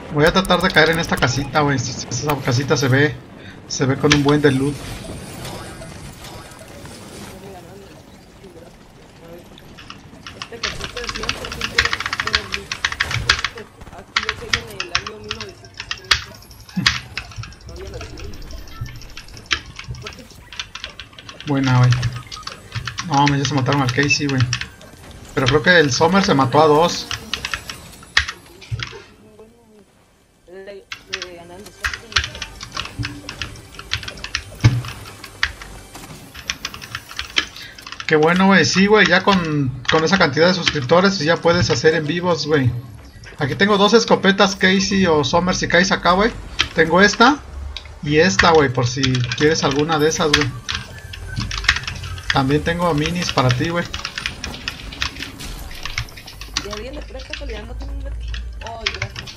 Voy a tratar de caer en esta casita, güey. Esa casita se ve con un buen de loot. Este casita de 100% aquí yo caí en el año 1930. No había nacido. Buena, güey. No, ya se mataron al Casey, güey. Pero creo que el Summer se mató a dos. Ganando. Qué bueno, güey. Sí, güey, ya con esa cantidad de suscriptores ya puedes hacer en vivos, güey. Aquí tengo dos escopetas, Casey o Summer, si caes acá, güey. Tengo esta y esta, güey, por si quieres alguna de esas, güey. También tengo minis para ti, güey. ¿Y alguien le presta calidad? No tengo un... Ay, gracias.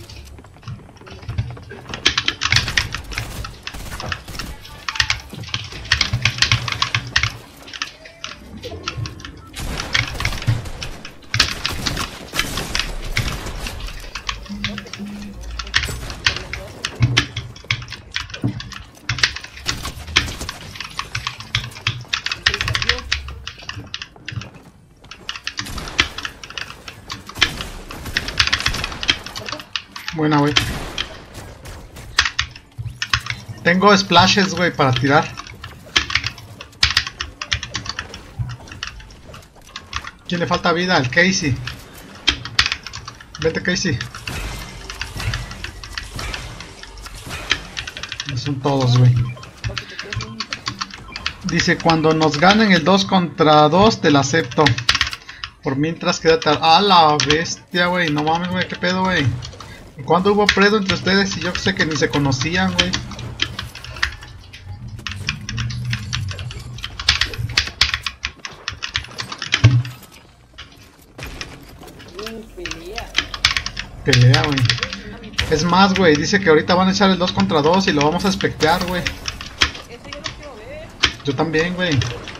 Buena, güey. Tengo splashes, güey, para tirar. ¿Quién le falta vida? El Casey. Vete, Casey. Son todos, güey. Dice, cuando nos ganen el 2 contra 2, te la acepto. Por mientras quédate... ¡A la bestia, güey! No mames, güey, qué pedo, güey. ¿Cuándo hubo predo entre ustedes? Y yo sé que ni se conocían, güey. Pelea, güey. Es más, güey, dice que ahorita van a echar el 2 contra 2 y lo vamos a espectear, güey. Eso yo lo quiero ver. Yo también, güey.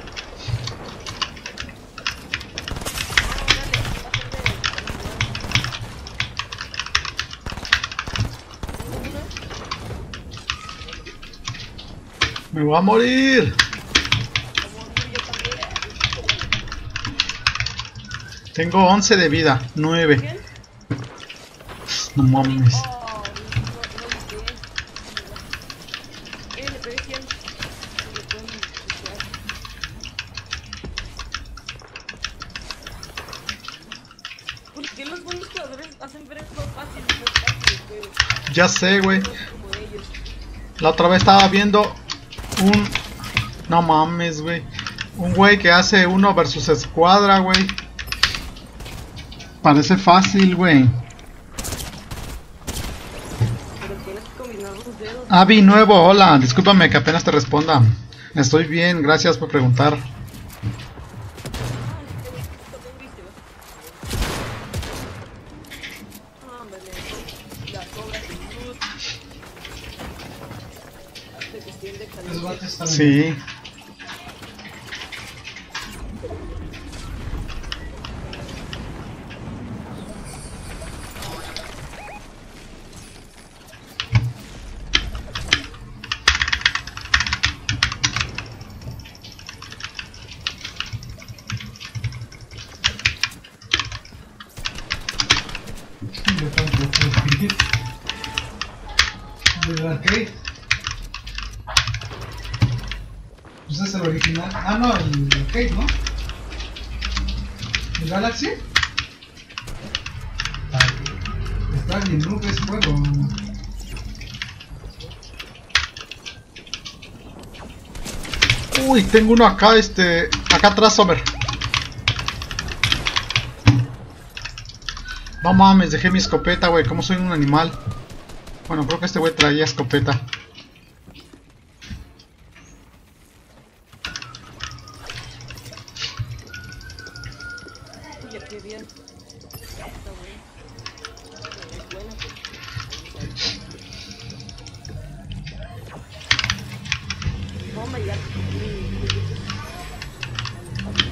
Me voy a morir. Tengo 11 de vida, 9. No mames. Le pegué 100. ¿Por qué los buenos jugadores hacen ver esto fácil? Ya sé, güey. La otra vez estaba viendo un... No mames, güey. Un güey que hace 1 versus escuadra, güey. Parece fácil, güey. Avi nuevo, hola. Discúlpame que apenas te responda. Estoy bien, gracias por preguntar. Sí. ¿Del arcade? Pues es el original. Ah, no, el arcade, ¿no? ¿El Galaxy? Está bien, nube ese juego. Uy, tengo uno acá, acá atrás, Summer. No mames, dejé mi escopeta, güey. ¿Cómo soy un animal? Bueno, creo que este güey traía escopeta. Oye, qué bien. Está bueno. Es bueno. Oh my god.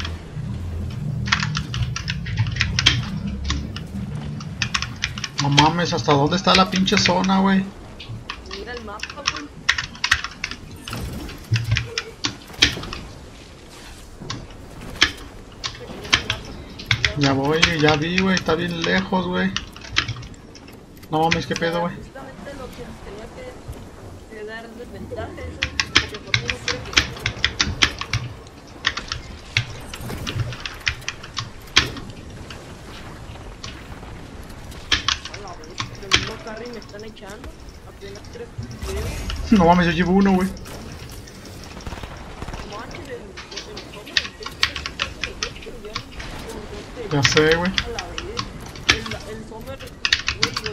No mames. mames, ¿hasta dónde está la pinche zona, güey? Mira el mapa, güey. Ya voy, ya vi, güey, está bien lejos, güey. No mames, qué pedo, güey. Justamente lo que tenía que dar desventaja eso, porque por mí no quiero que... A la vez, el mismo carry me están echando. Apenas 3 videos. No mames, yo llevo uno, güey. Manches, el Ya sé, güey. a la vez. El Summer, güey, 8.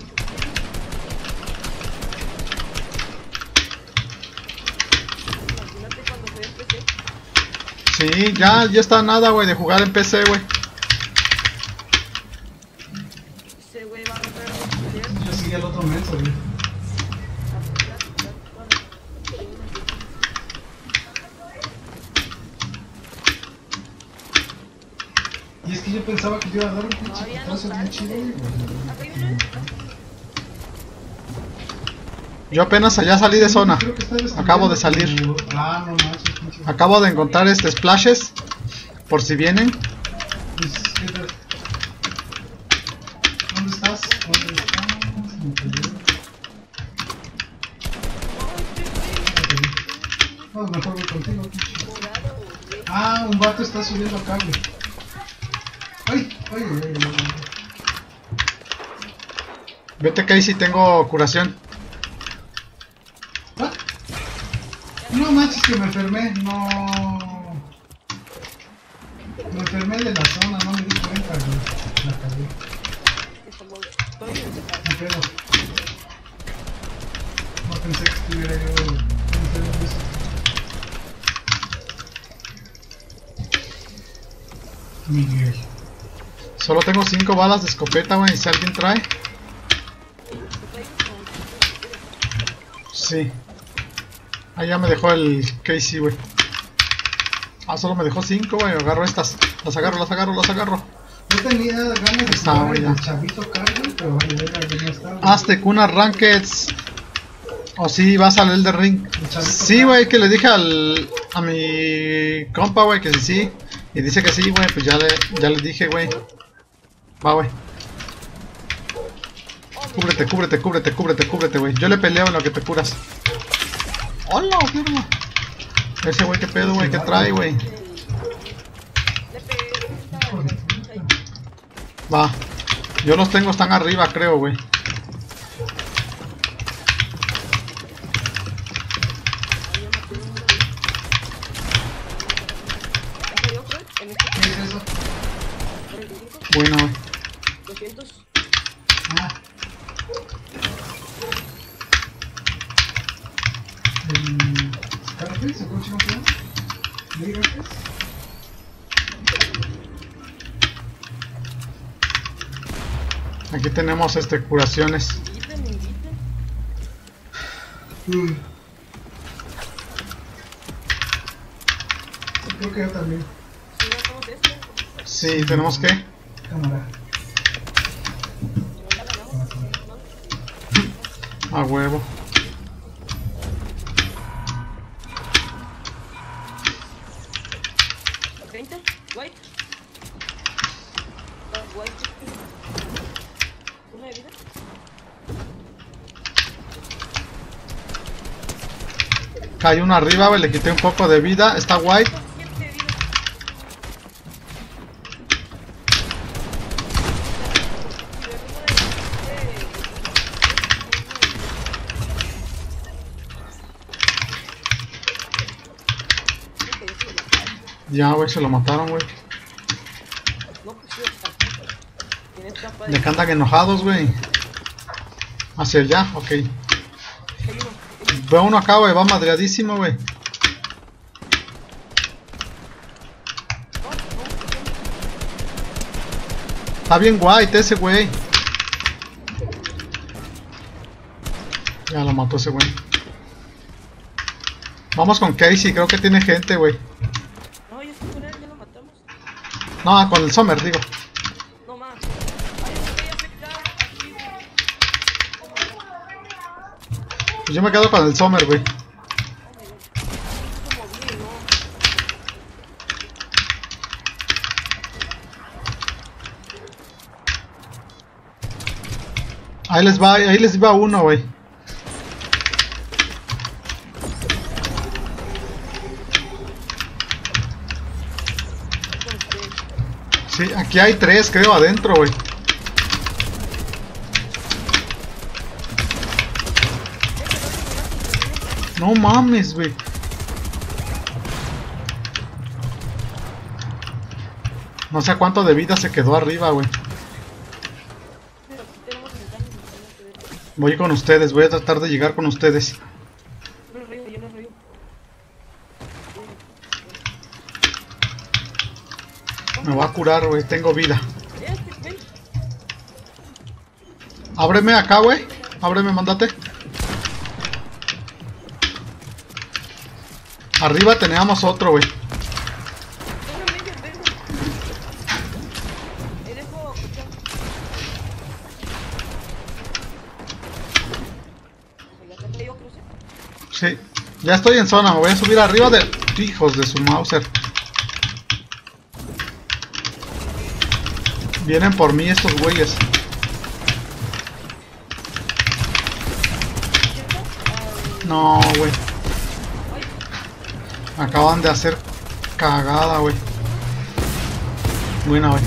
Imagínate cuando se empecé. Sí, ya está nada, güey, de jugar en PC, güey. Ese güey va a romper los poderes. Yo seguí al otro mes, güey. Y es que yo pensaba que yo iba a dar un pinche Todavía no putazo bien sale. chido, güey. Acá hay uno. Yo apenas allá salí de zona. Creo que está destruyendo Acabo de salir. como- Ah, no manches, pinche. Acabo de encontrar splashes. Por si vienen. Pues, ¿qué tal? ¿Dónde estás? ¿Dónde estás? Me perdí. No, mejor voy contigo, pinche. Morado, güey. Ah, un vato está subiendo acá, güey. Ay, ay, ay, ay, ay. Vete, Casey, tengo curación. ¿What? No manches que me enfermé, no. Me enfermé de la zona, no me di cuenta, güey. La cagué. Estoy en ese carro. Me pedo. No pensé que estuviera yo enfermo de eso. Miguel. Solo tengo 5 balas de escopeta, güey. Si alguien trae. Sí. Ahí ya me dejó el Casey, güey. Ah, solo me dejó 5, güey. Agarro estas. Las agarro. Yo tenía ganas de Está, jugar güey, el ya. chavito Carmen, pero vale, verga, que no está. Hazte con unas rankeds. O si vas al Elden Ring. El chavito Sí, güey, que le dije a mi compa, güey, que sí. Y dice que sí, güey. Pues ya le dije, güey. Va, güey. Cúbrete, güey. Yo le peleo en lo que te curas. Hola, mierda. Ese güey, qué pedo, güey, qué trae, güey. Le pegué esta. Va. Yo los tengo, están arriba, creo, güey. Acá hay otro, en este ¿Qué es eso? 45, Bueno, güey. 200. Ah. El Scarface, ¿o cómo se llama? ¿Leatherface? Aquí tenemos curaciones. Inviten. Creo que yo también. Si no hacemos esto, Sí, tenemos que. Cámara. ya ganamos. A huevo. ¿no? 30, white. White. Una de vida. Cayó uno arriba, güey. Le quité un poco de vida. Está white. 7 de vida. Ya, güey, se lo mataron, güey. No, pues sí, está. Tienes capa de... De que andan enojados, güey. Hacia allá, ok. Hay uno. Veo uno acá, güey. Va madreadísimo, güey. Está bien white ese, güey. Ya lo mató ese güey. Vamos con Casey, creo que tiene gente, güey. No, ya está con él, ya lo matamos. No, con el Summer, digo. No más. Hay un güey afectado aquí, güey. Pues yo me quedo con el Summer, güey. Como bien, ¿no? Ahí les va uno, güey. Sí, aquí hay 3, creo, adentro, güey. No mames, güey. No sé a cuánto de vida se quedó arriba, güey. Pero aquí tenemos ventanas, no tenemos que ver. Voy con ustedes, voy a tratar de llegar con ustedes. Yo no río, yo no río. Me va a curar, güey, tengo vida. Ven. Ábreme acá, güey. Ábreme, mándate. Arriba teníamos otro, güey. Venga. Dejo, ya te yo crucé. Sí, ya estoy en zona, me voy a subir arriba de... Hijos de su Mauser. Vienen por mí estos güeyes. No, güey. Me acaban de hacer cagada, güey. Buena, güey.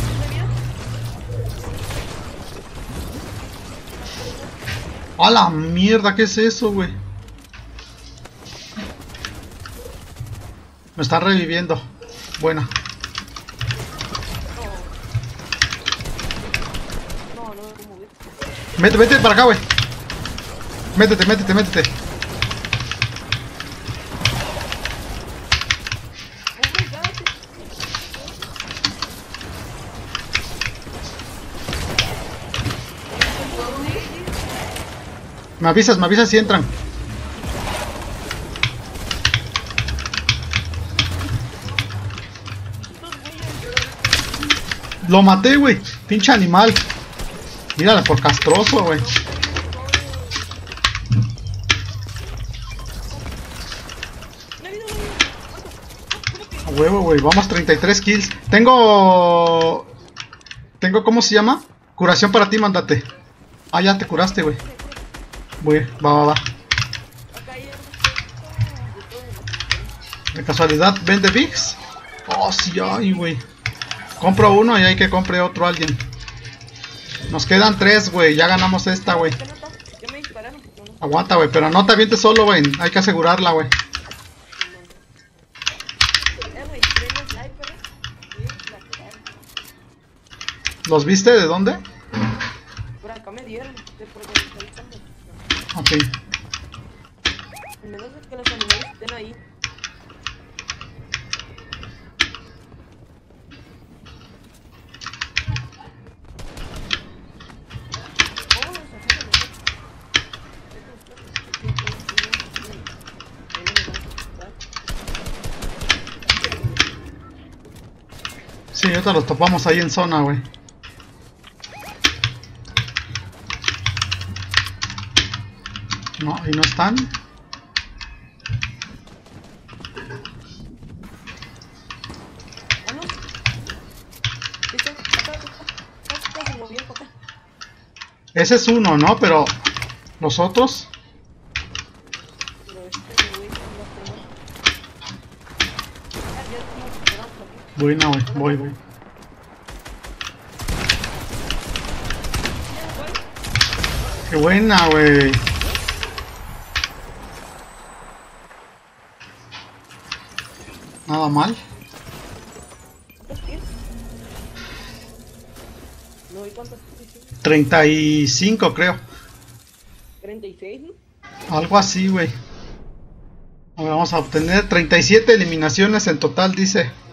¡A la mierda! ¿Qué es eso, güey? Me están reviviendo. Buena. No, como ves. Vete para acá, güey. Métete. Me avisas si entran. Lo maté, güey. Pinche animal. Mírala por castroso, güey. A huevo, güey. Vamos 33 kills. Tengo, ¿cómo se llama? Curación para ti, mándate. Ah, ya te curaste, güey. Va. De casualidad, ¿vende Bigs? Oh, sí, ay, güey. Compro uno y hay que compre otro alguien. Nos quedan 3, güey. Ya ganamos esta, güey. Ya me dispararon. Aguanta, güey. Pero no te avientes solo, güey. Hay que asegurarla, güey. Güey, tres sniper. ¿Los viste? ¿De dónde? Por acá me dieron. De por donde está el campo. Ok. Al menos es que los animales estén ahí. Sí, ahorita los topamos ahí en zona, güey. No, ahí no están. Ah, no. ¿Viste? Acá se movió para acá. Ese es uno, ¿no? Pero los otros. Pero güey, no tengo. Ah, ya estamos superados por aquí. Buena, güey. Voy. Qué buena, güey. Nada mal. ¿Cuántos tienes? No, ¿y cuántos tienes? 35, creo. 36, ¿no? Algo así, güey. A ver, vamos a obtener 37 eliminaciones en total, dice.